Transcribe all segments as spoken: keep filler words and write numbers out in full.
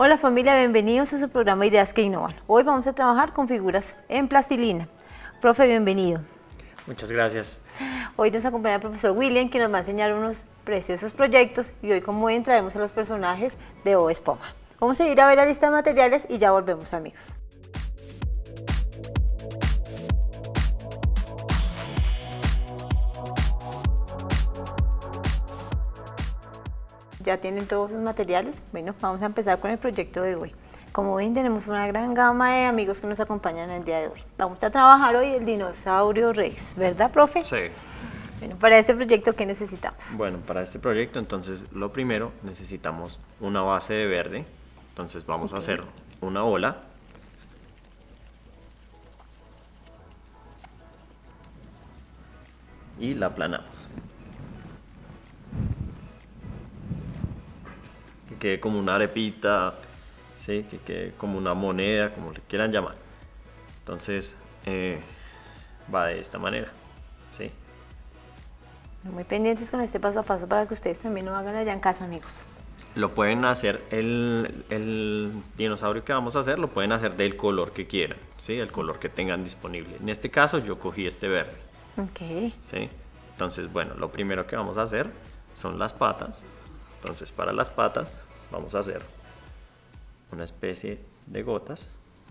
Hola familia, bienvenidos a su programa Ideas que Innovan. Hoy vamos a trabajar con figuras en plastilina. Profe, bienvenido. Muchas gracias. Hoy nos acompaña el profesor William, que nos va a enseñar unos preciosos proyectos, y hoy, como ven, traemos a los personajes de Bob Esponja. Vamos a ir a ver la lista de materiales y ya volvemos, amigos. Ya tienen todos sus materiales. Bueno, vamos a empezar con el proyecto de hoy. Como ven, tenemos una gran gama de amigos que nos acompañan el día de hoy. Vamos a trabajar hoy el dinosaurio Rex, ¿verdad, profe? Sí. Bueno, para este proyecto, ¿qué necesitamos? Bueno, para este proyecto, entonces, lo primero, necesitamos una base de verde. Entonces vamos okay. a hacer una bola. Y la aplanamos. Que quede como una arepita, ¿sí? Que quede como una moneda, como le quieran llamar. Entonces, eh, va de esta manera, ¿sí? Muy pendientes con este paso a paso para que ustedes también lo hagan allá en casa, amigos. Lo pueden hacer, el, el dinosaurio que vamos a hacer, lo pueden hacer del color que quieran, ¿sí? El color que tengan disponible. En este caso, yo cogí este verde. Ok. ¿Sí? Entonces, bueno, lo primero que vamos a hacer son las patas. Entonces, para las patas vamos a hacer una especie de gotas.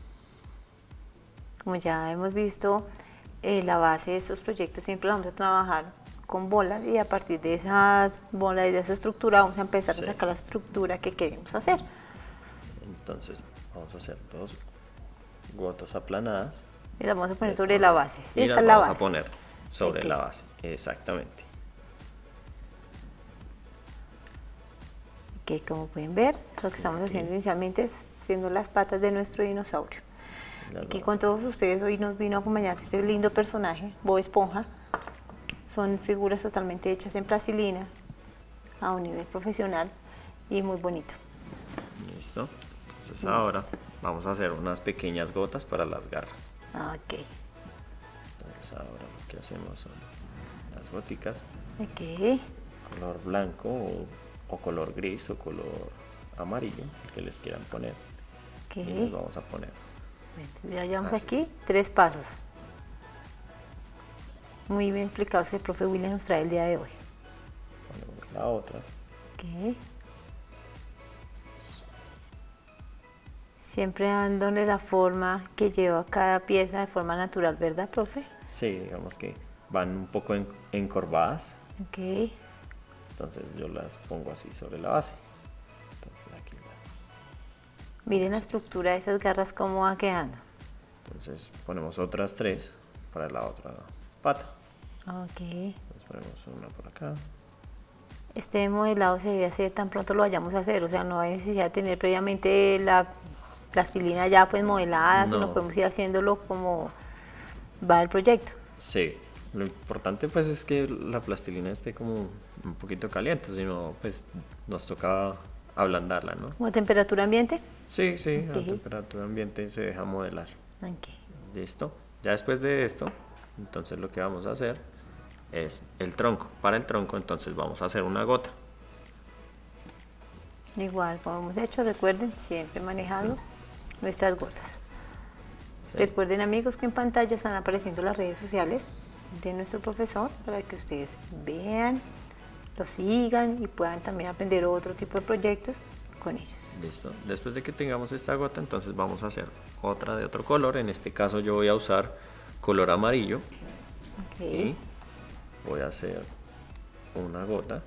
Como ya hemos visto, eh, la base de estos proyectos siempre la vamos a trabajar con bolas, y a partir de esas bolas y de esa estructura vamos a empezar sí. a sacar la estructura que queremos hacer. Entonces, vamos a hacer dos gotas aplanadas. Y las vamos a poner sobre la base. Sí, y las es vamos la base. a poner sobre okay. la base, exactamente. Que como pueden ver, lo que estamos okay. haciendo inicialmente es haciendo las patas de nuestro dinosaurio. Aquí con todos ustedes hoy nos vino a acompañar este lindo personaje, Bob Esponja. Son figuras totalmente hechas en plastilina a un nivel profesional y muy bonito. Listo. Entonces Bien. ahora vamos a hacer unas pequeñas gotas para las garras. Ok. Entonces ahora lo que hacemos son las goticas. Ok. Color blanco o, o color gris o color amarillo, el que les quieran poner. Ok. Y les vamos a poner. Entonces ya llevamos Así. aquí tres pasos. Muy bien explicados que el profe William nos trae el día de hoy. Ponemos la otra. Ok. Siempre dándole la forma que lleva cada pieza de forma natural, ¿verdad, profe? Sí, digamos que van un poco en, encorvadas. Ok. Entonces yo las pongo así sobre la base. Entonces aquí las... Miren la estructura de esas garras cómo va quedando. Entonces ponemos otras tres para la otra pata. Ok. Entonces ponemos una por acá. Este modelado se debe hacer tan pronto lo vayamos a hacer, o sea, no hay necesidad de tener previamente la plastilina ya pues modelada, no. sino podemos ir haciéndolo como va el proyecto. Sí, lo importante pues es que la plastilina esté como un poquito caliente, si no pues nos toca ablandarla, ¿no? ¿Como a temperatura ambiente? Sí, sí, okay. a temperatura ambiente se deja modelar. Okay. Listo. Ya después de esto, entonces lo que vamos a hacer es el tronco. Para el tronco entonces vamos a hacer una gota. Igual como hemos hecho, recuerden, siempre manejando mm. nuestras gotas. Sí. Recuerden, amigos, que en pantalla están apareciendo las redes sociales de nuestro profesor para que ustedes vean, lo sigan y puedan también aprender otro tipo de proyectos con ellos. Listo. Después de que tengamos esta gota, entonces vamos a hacer otra de otro color. En este caso yo voy a usar color amarillo. Okay. Y voy a hacer una gota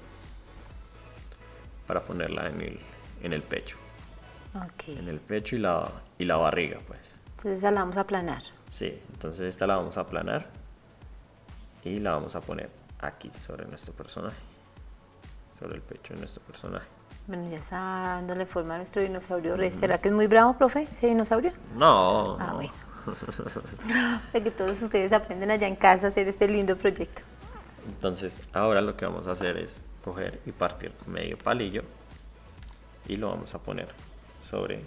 para ponerla en el, en el pecho. Okay. En el pecho y la, y la barriga, pues. Entonces esta la vamos a aplanar. Sí, entonces esta la vamos a aplanar y la vamos a poner aquí sobre nuestro personaje. Sobre el pecho de nuestro personaje. Bueno, ya está dándole forma a nuestro dinosaurio Rex. ¿Será que es muy bravo, profe, ese dinosaurio? No. Ah, bueno. Para que todos ustedes aprendan allá en casa a hacer este lindo proyecto. Entonces, ahora lo que vamos a hacer es coger y partir medio palillo y lo vamos a poner sobre,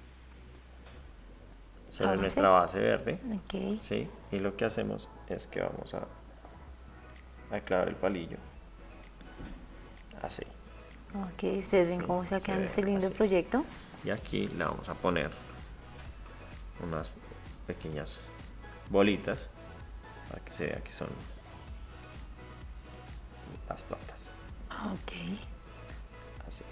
sobre ¿Base? nuestra base verde. Okay. Sí, y lo que hacemos es que vamos a, a clavar el palillo así. Ok, ustedes ven sí, cómo está quedando este lindo así. proyecto. y aquí le vamos a poner unas pequeñas bolitas para que se vea que son las patas. Ok. Así.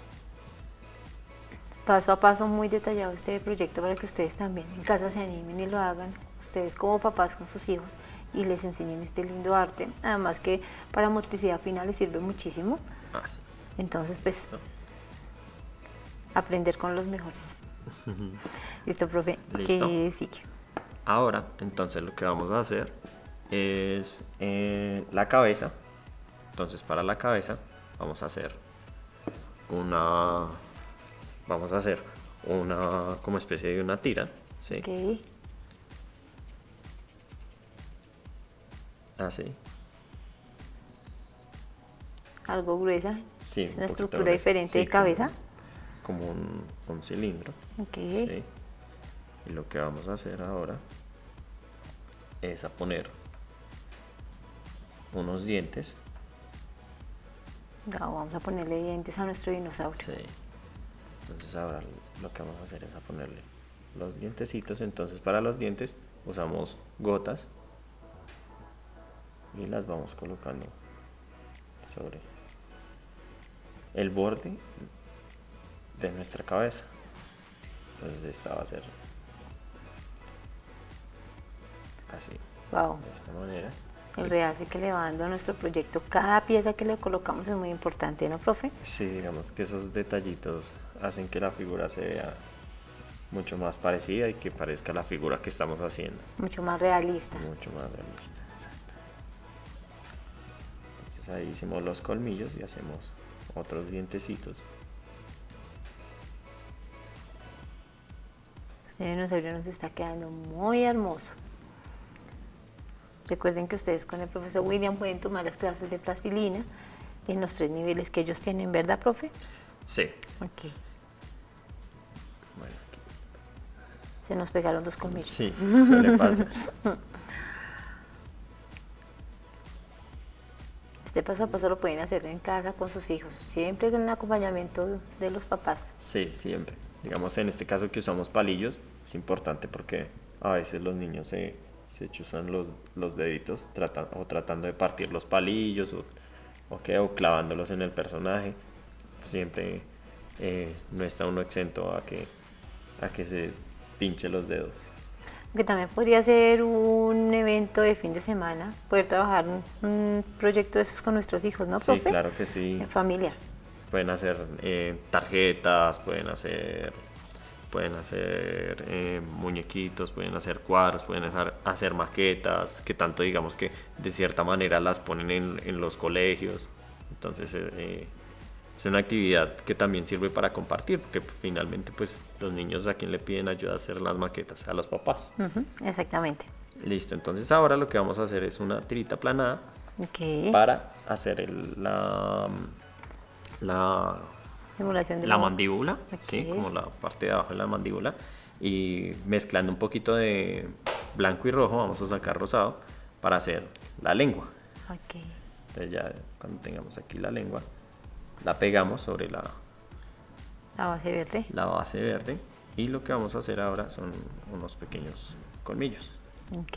Paso a paso muy detallado este proyecto para que ustedes también en casa se animen y lo hagan, ustedes como papás con sus hijos, y les enseñen este lindo arte. Además que para motricidad fina les sirve muchísimo. Así. Entonces pues Listo. aprender con los mejores. Listo, profe. Listo. ¿Qué sigue? Ahora, entonces lo que vamos a hacer es eh, la cabeza. Entonces para la cabeza vamos a hacer una, vamos a hacer una como especie de una tira, ¿sí? Ok. Así. Algo gruesa. Sí, Es un una poquito estructura gruesa. diferente Sí, de cabeza. Como, como un, un cilindro. Ok. ¿Sí? Y lo que vamos a hacer ahora es a poner unos dientes. Ya, vamos a ponerle dientes a nuestro dinosaurio. Sí. Entonces ahora lo que vamos a hacer es a ponerle los dientecitos. Entonces para los dientes usamos gotas y las vamos colocando sobre el borde de nuestra cabeza. Entonces esta va a ser así, Wow. de esta manera. El realce que le va dando a nuestro proyecto, cada pieza que le colocamos es muy importante, ¿no, profe? Sí, digamos que esos detallitos hacen que la figura se vea mucho más parecida y que parezca la figura que estamos haciendo. Mucho más realista. Mucho más realista, exacto. Entonces ahí hicimos los colmillos y hacemos otros dientecitos. Este dinosaurio nos está quedando muy hermoso. Recuerden que ustedes con el profesor William pueden tomar las clases de plastilina en los tres niveles que ellos tienen, ¿verdad, profe? Sí. Ok. Bueno, aquí. Se nos pegaron dos colmillos. Sí, suele pasar. Este paso a paso lo pueden hacer en casa con sus hijos, siempre con el acompañamiento de los papás. Sí, siempre. Digamos, en este caso que usamos palillos, es importante porque a veces los niños se, se chuzan los, los deditos tratan, o tratando de partir los palillos o, o, que, o clavándolos en el personaje. Siempre eh, no está uno exento a que, a que se pinche los dedos. Que también podría ser un evento de fin de semana, poder trabajar un, un proyecto de esos con nuestros hijos, ¿no, profe? Sí, claro que sí. En familia. Pueden hacer eh, tarjetas, pueden hacer, pueden hacer eh, muñequitos, pueden hacer cuadros, pueden hacer, hacer maquetas, que tanto digamos que de cierta manera las ponen en, en los colegios. Entonces eh, es una actividad que también sirve para compartir, porque finalmente pues los niños a quien le piden ayuda a hacer las maquetas, a los papás. Uh-huh, exactamente. Listo, entonces ahora lo que vamos a hacer es una tirita planada Okay. para hacer el, la... la, Simulación de la la mandíbula, Ok. ¿sí? Como la parte de abajo de la mandíbula, y mezclando un poquito de blanco y rojo vamos a sacar rosado para hacer la lengua. Ok. Entonces ya cuando tengamos aquí la lengua la pegamos sobre la, La base verde. la base verde y lo que vamos a hacer ahora son unos pequeños colmillos. Ok.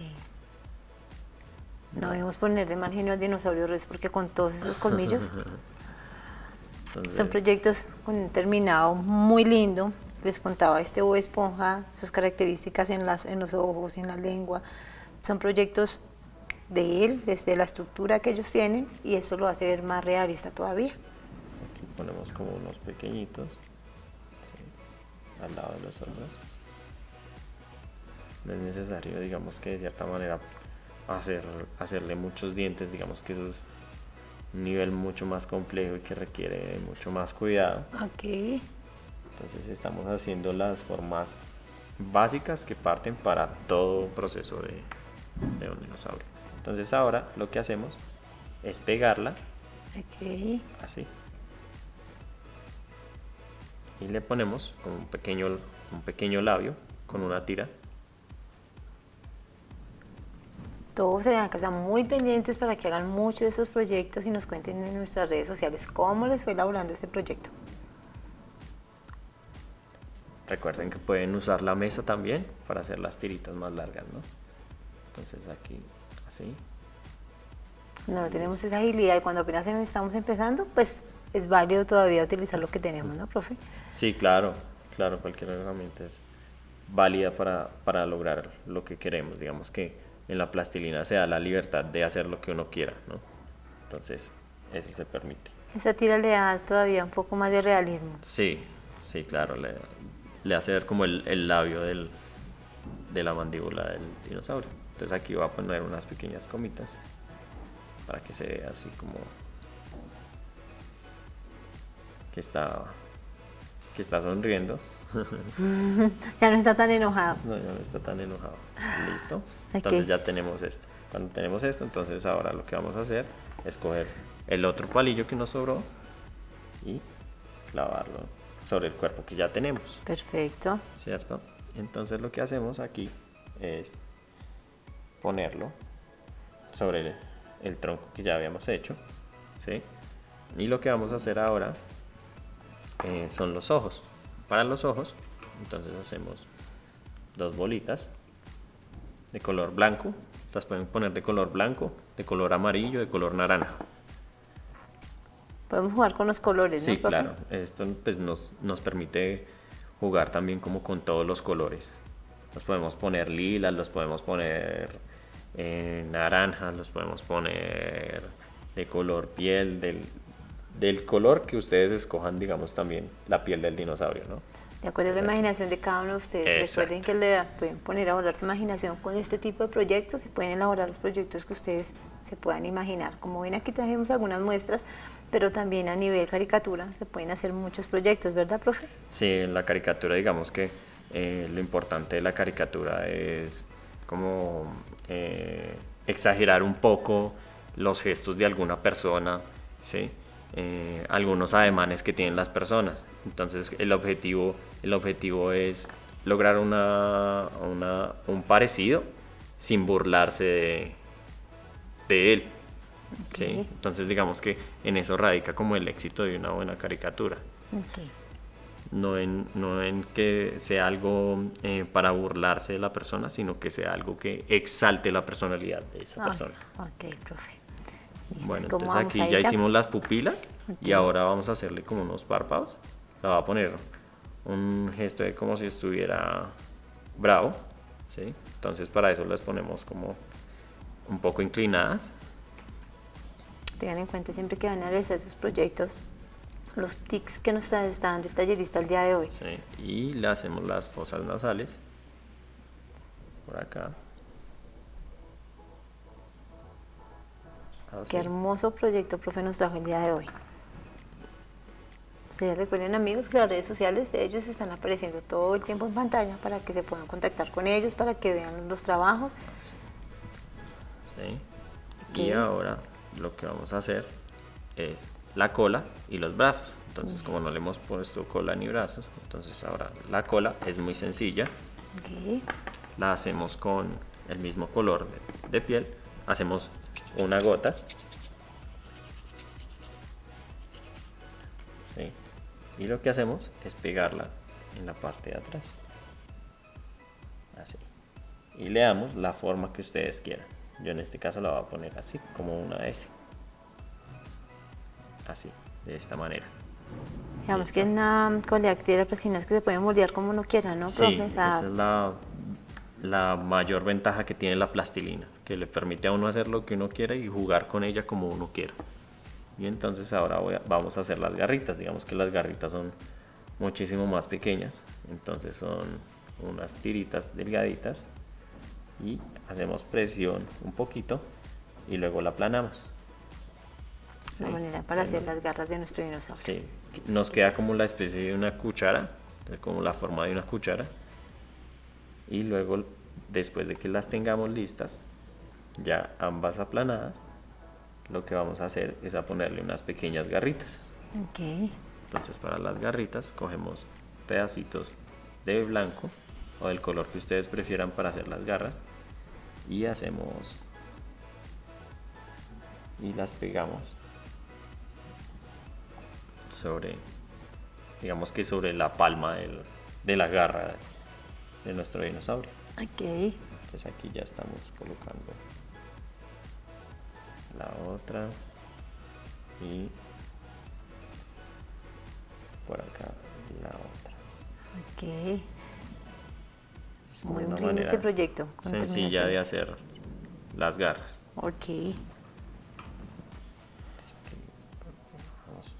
No debemos poner de mal genio al dinosaurio Rex porque con todos esos colmillos Entonces, son proyectos con un terminado muy lindo. Les contaba este Bob Esponja, sus características en, las, en los ojos, en la lengua. Son proyectos de él, desde la estructura que ellos tienen, y eso lo hace ver más realista todavía. aquí ponemos como unos pequeñitos, ¿sí? Al lado de los otros. No es necesario, digamos que de cierta manera hacer, hacerle muchos dientes, digamos que eso es un nivel mucho más complejo y que requiere mucho más cuidado. Ok. Entonces estamos haciendo las formas básicas que parten para todo proceso de, de un dinosaurio. Entonces ahora lo que hacemos es pegarla Ok. así y le ponemos como un pequeño, un pequeño labio con una tira. Todos se vean que están muy pendientes para que hagan muchos de estos proyectos y nos cuenten en nuestras redes sociales cómo les fue elaborando este proyecto. recuerden que pueden usar la mesa también para hacer las tiritas más largas, ¿no? Entonces aquí, así. No tenemos esa agilidad y cuando apenas estamos empezando, pues es válido todavía utilizar lo que tenemos, ¿no, profe? Sí, claro, claro, cualquier herramienta es válida para, para lograr lo que queremos. Digamos que en la plastilina se da la libertad de hacer lo que uno quiera, ¿no? Entonces, eso se permite. Esta tira le da todavía un poco más de realismo. Sí, sí, claro, le, le hace ver como el, el labio del, de la mandíbula del dinosaurio. Entonces aquí voy a poner unas pequeñas comitas para que se vea así como que está, que está sonriendo. Ya no está tan enojado. No, ya no está tan enojado. Listo. Okay. Entonces ya tenemos esto. Cuando tenemos esto, entonces ahora lo que vamos a hacer es coger el otro palillo que nos sobró y clavarlo sobre el cuerpo que ya tenemos. Perfecto. ¿Cierto? Entonces lo que hacemos aquí es ponerlo sobre el, el tronco que ya habíamos hecho, ¿sí? Y lo que vamos a hacer ahora eh, son los ojos. Para los ojos, entonces hacemos dos bolitas de color blanco. Las pueden poner de color blanco, de color amarillo, de color naranja. Podemos jugar con los colores, ¿no, Sí, profe? claro. Esto pues, nos, nos permite jugar también como con todos los colores. Los podemos poner lilas, los podemos poner eh, naranjas, los podemos poner de color piel, del, del color que ustedes escojan, digamos, también la piel del dinosaurio, ¿no? De acuerdo a la imaginación de cada uno de ustedes. Exacto. Recuerden que le pueden poner a volar su imaginación con este tipo de proyectos y pueden elaborar los proyectos que ustedes se puedan imaginar. Como ven, aquí trajimos algunas muestras, pero también a nivel caricatura se pueden hacer muchos proyectos, ¿verdad, profe? Sí, en la caricatura, digamos que eh, lo importante de la caricatura es como eh, exagerar un poco los gestos de alguna persona, ¿sí? Eh, algunos ademanes que tienen las personas. Entonces el objetivo, el objetivo es lograr una, una, un parecido sin burlarse de, de él. ¿Sí? Okay. Entonces digamos que en eso radica como el éxito de una buena caricatura. Okay. No en, no en que sea algo eh, para burlarse de la persona, sino que sea algo que exalte la personalidad de esa Ah, persona. ok, profe. Listo. Bueno, ¿Cómo entonces vamos aquí ahí ya hicimos las pupilas y Ok. ahora vamos a hacerle como unos párpados. Le voy a poner un gesto de como si estuviera bravo, ¿sí? Entonces para eso las ponemos como un poco inclinadas. Tengan en cuenta siempre que van a realizar sus proyectos los tics que nos está está dando el tallerista el día de hoy. ¿Sí? Y le hacemos las fosas nasales por acá. Así. Qué hermoso proyecto, profe, nos trajo el día de hoy. Ustedes recuerden, amigos, que las redes sociales de ellos están apareciendo todo el tiempo en pantalla para que se puedan contactar con ellos, para que vean los trabajos. ¿Sí? Ok. Y ahora lo que vamos a hacer es la cola y los brazos. Entonces, como no le hemos puesto cola ni brazos, entonces ahora la cola es muy sencilla. Ok. La hacemos con el mismo color de, de piel. Hacemos una gota. ¿Sí? Y lo que hacemos es pegarla en la parte de atrás. Así. Y le damos la forma que ustedes quieran. Yo en este caso la voy a poner así, como una S. Así, de esta manera. Digamos que en la coleac de la plastilina es que se pueden moldear como uno quiera, ¿no, Sí, profe? O sea, esa es la, la mayor ventaja que tiene la plastilina, que le permite a uno hacer lo que uno quiera y jugar con ella como uno quiera. Y entonces ahora voy a- vamos a hacer las garritas. Digamos que las garritas son muchísimo más pequeñas, entonces son unas tiritas delgaditas y hacemos presión un poquito y luego la aplanamos. una Sí, manera para bueno. hacer las garras de nuestro dinosaurio. Sí, nos queda como la especie de una cuchara, como la forma de una cuchara. Y luego, después de que las tengamos listas, ya ambas aplanadas, lo que vamos a hacer es a ponerle unas pequeñas garritas. Ok. Entonces, para las garritas cogemos pedacitos de blanco o del color que ustedes prefieran para hacer las garras y hacemos y las pegamos sobre, digamos que sobre la palma del, de la garra de nuestro dinosaurio. Ok. Entonces aquí ya estamos colocando la otra y por acá la otra. Ok. Es como Muy una lindo manera ese proyecto. con sencilla de terminaciones. hacer las garras. Ok. Entonces aquí vamos.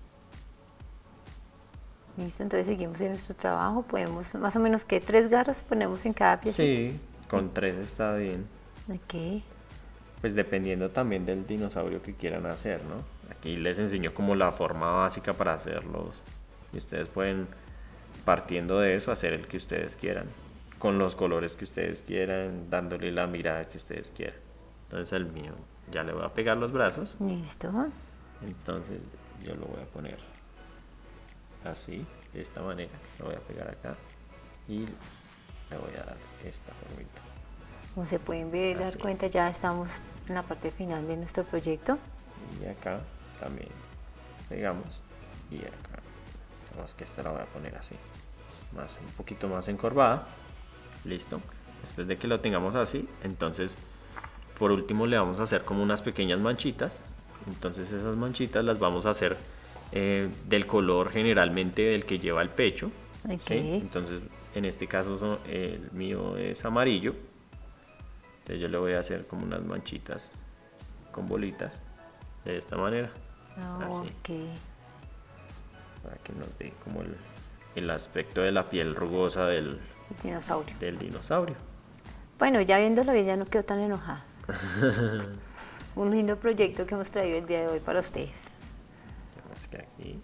Listo, entonces seguimos en nuestro trabajo. Podemos, más o menos, que tres garras ponemos en cada pieza. Sí, con tres está bien. Ok. Pues dependiendo también del dinosaurio que quieran hacer, ¿no? Aquí les enseño como la forma básica para hacerlos. Y ustedes pueden, partiendo de eso, hacer el que ustedes quieran. Con los colores que ustedes quieran, dándole la mirada que ustedes quieran. Entonces el mío, ya le voy a pegar los brazos. Listo. Entonces yo lo voy a poner así, de esta manera. Lo voy a pegar acá y le voy a dar esta formita. Como se pueden ver, dar Así. cuenta, ya estamos en la parte final de nuestro proyecto. Y acá también pegamos y acá. Vamos que esta la voy a poner así, más, un poquito más encorvada. Listo. Después de que lo tengamos así, entonces por último le vamos a hacer como unas pequeñas manchitas. Entonces esas manchitas las vamos a hacer eh, del color generalmente del que lleva el pecho. Ok. ¿Sí? Entonces en este caso son, el mío es amarillo. Entonces yo le voy a hacer como unas manchitas con bolitas de esta manera. Ah, Así. ok. Para que nos dé como el, el aspecto de la piel rugosa del, El dinosaurio. del dinosaurio. Bueno, ya viéndolo bien, ya no quedo tan enojada. Un lindo proyecto que hemos traído el día de hoy para ustedes. Tenemos que aquí.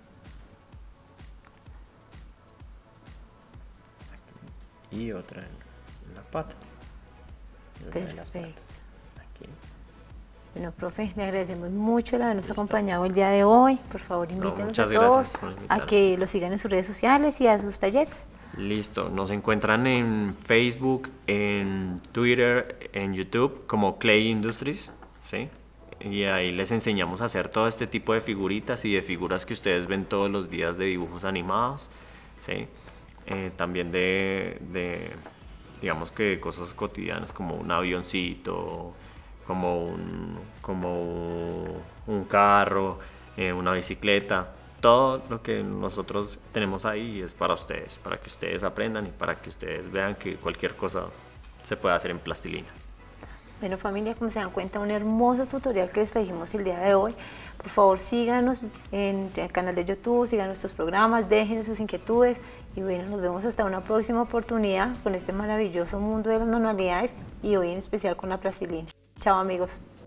Aquí. Y otra en, en la pata. En una de las Perfecto. patas. Aquí. Bueno, profe, le agradecemos mucho el habernos Listo. acompañado el día de hoy. Por favor, invítenos muchas a todos gracias por a invitarme. que lo sigan en sus redes sociales y a sus talleres. Listo, nos encuentran en Facebook, en Twitter, en YouTube como Clay Industries, ¿sí? Y ahí les enseñamos a hacer todo este tipo de figuritas y de figuras que ustedes ven todos los días de dibujos animados, ¿sí? Eh, también de, de, digamos que cosas cotidianas como un avioncito, como un, como un carro, eh, una bicicleta. Todo lo que nosotros tenemos ahí es para ustedes, para que ustedes aprendan y para que ustedes vean que cualquier cosa se puede hacer en plastilina. Bueno, familia, como se dan cuenta, un hermoso tutorial que les trajimos el día de hoy. Por favor, síganos en el canal de YouTube, sigan nuestros programas, déjenos sus inquietudes y bueno, nos vemos hasta una próxima oportunidad con este maravilloso mundo de las manualidades y hoy en especial con la plastilina. Chao, amigos.